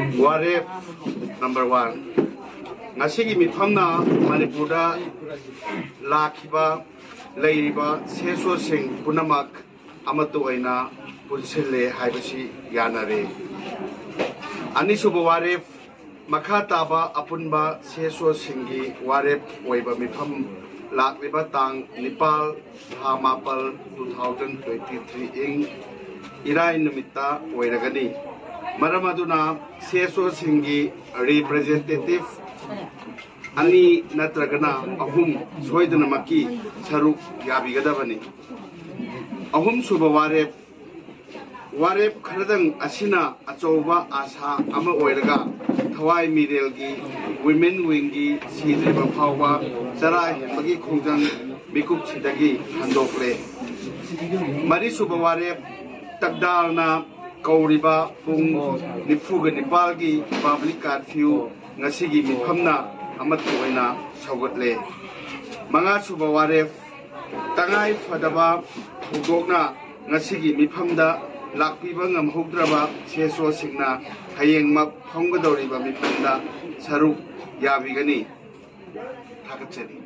वारेफ number 1 ngasi mifamna Manipurda lakiba leiriba seso sing punamak amatu aina punsille haibasi yanare ani suba waref makha taba apunba seso singi waref oiba mifam lakliba tang Nepal tha mapal 2023 ing irai numita oiragani maramaduna seso singi representative ani natragana ahum soidana maki saruk yabigadabani ahum suba warep kharadang asina achoba asa ama oiraga thawai mirelgi women wing-gi sidriba phawba chara hemagi khongjang mikuk chidagi handokle mari suba warep takdalna kauriba pung nifuga Nepalgi public curfew ngasigi mifamna amatu oina saugatle manga suba waref tangai fadaba hudokna ngasigi mifamda lakpiba ngamhogdraba seso singna hayengma phonggadoriba mifamda saruk yabigani thakachani